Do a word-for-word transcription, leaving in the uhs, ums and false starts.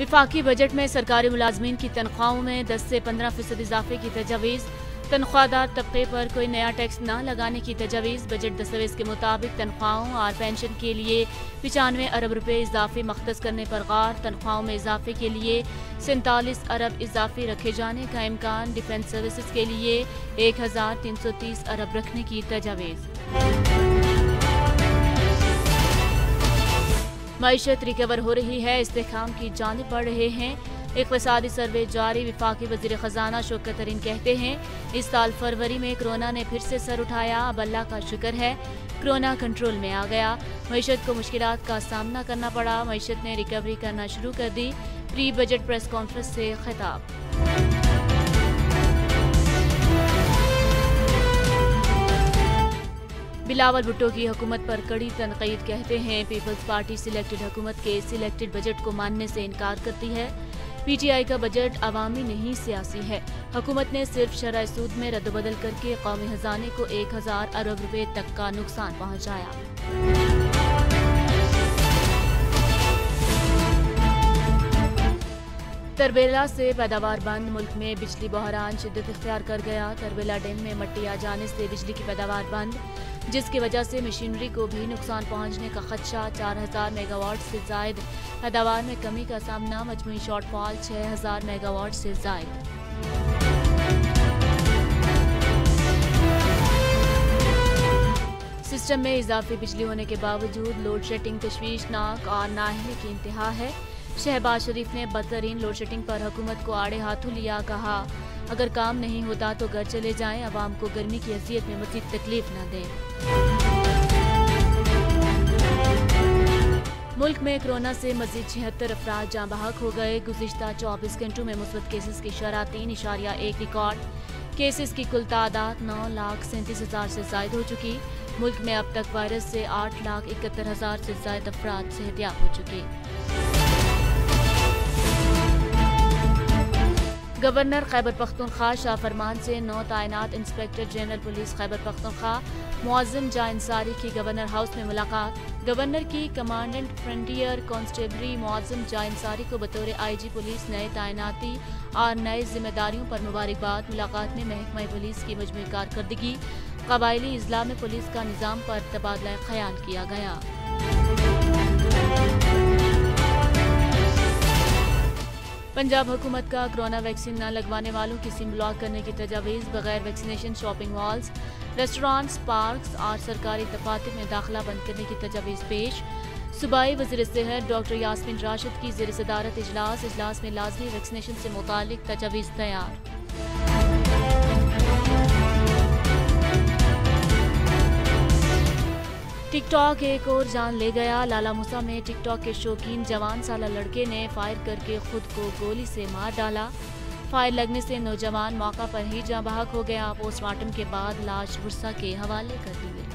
विफाकी budget में सरकारी मुलाजमीन की तनख्वाहों में दस से पंद्रह फीसद इजाफे की तजवीज़। तनख्वाहदार तबके पर कोई नया टैक्स न लगाने की तजवीज़। बजट दस्तावेज के मुताबिक तनख्वाहों और पेंशन के लिए पचानवे अरब रुपये इजाफी मख्तस करने पर गौर। तनख्वाहों में इजाफे के लिए सैंतालीस अरब इजाफी रखे जाने का इम्कान। डिफेंस सर्विसेज के लिए एक हजार तीन सौ तीस अरब रखने की तजवीज़। मईशत रिकवर हो रही है, इस्तेहकाम की जानिब बढ़ रहे हैं। इक़्तिसादी सर्वे जारी। विफाकी वज़ीर ख़जाना शौकत तरीन कहते हैं इस साल फरवरी में कोरोना ने फिर से सर उठाया। अब अल्लाह का शुक्र है कोरोना कंट्रोल में आ गया। मईशत को मुश्किलात का सामना करना पड़ा, मईशत ने रिकवरी करना शुरू कर दी। प्री बजट प्रेस कॉन्फ्रेंस से खिताब। बिलावल भुट्टो की हुकूमत पर कड़ी तनकीद। कहते हैं पीपल्स पार्टी सिलेक्टेड हुकूमत के सिलेक्टेड बजट को मानने से इनकार करती है। पीटीआई का बजट अवामी नहीं सियासी है। हुकूमत ने सिर्फ शरह सूद में रद्दबदल करके कौमी खजाने को एक हजार अरब रुपए तक का नुकसान पहुंचाया। तरबेला से पैदावार बंद। मुल्क में बिजली बहरान शिद्दत इख्तियार कर गया। तरबेला डैम में मट्टी आ जाने से बिजली की पैदावार बंद, जिसकी वजह से मशीनरी को भी नुकसान पहुंचने का खदशा। चार हजार मेगावाट से जायद पैदावार में कमी का सामना। मजमूई शॉर्टफॉल छह हजार मेगावाट से जायद। सिस्टम में इजाफी बिजली होने के बावजूद लोड शेडिंग तशवीशनाक और नाअहली की इंतहा है। शहबाज शरीफ ने बदतरीन लोड शेडिंग पर हुकूमत को आड़े हाथों लिया। कहा अगर काम नहीं होता तो घर चले जाएं, अवाम को गर्मी की अजियत में मजीद तकलीफ न दें। मुल्क में कोरोना से मजीद छिहत्तर अफराद जाँ बहक हो गए। गुज़िश्ता चौबीस घंटों में मुस्बत केसेस की शरह तीन इशारिया एक रिकॉर्ड। केसेस की कुल तादाद नौ लाख सैंतीस हजार से जायद हो चुकी। मुल्क में अब तक वायरस से आठ लाख इकहत्तर हजार से जायद अफराद सेहतियाब हो चुके। गवर्नर खैबर पख्तूनख्वा शाह फरमान से नौ तैनात inspector general police Khyber Pakhtunkhwa Muazzam Jah Ansari की गवर्नर हाउस में मुलाकात। गवर्नर की commandant frontier constabulary Muazzam Jah Ansari को बतौर आईजी पुलिस नए तैनाती और नए जिम्मेदारियों पर मुबारकबाद। मुलाकात में महकमा पुलिस की मजमूई कारकर्दगी, कबायली इजला में पुलिस का निज़ाम पर तबादला ख्याल किया गया। पंजाब हुकूमत का कोरोना वैक्सीन न लगवाने वालों की सिम ब्लॉक करने की तजवीज़। बगैर vaccination shopping malls, restaurants, parks और सरकारी दफातर में दाखिला बंद करने की तजवीज़ पेश। सूबाई वज़ीर सेहत डॉक्टर यास्मीन राशिद की ज़ेर सदारत इजलास। इजलास में लाजमी वैक्सीनेशन से मुतालिक तजवीज़ तैयार। टिकटॉक एक और जान ले गया। लाला मूसा में टिकटॉक के शौकीन जवान साला लड़के ने फायर करके खुद को गोली से मार डाला। फायर लगने से नौजवान मौका पर ही जाँ बहक हो गया। पोस्टमार्टम के बाद लाश बुरसा के हवाले कर दी गई।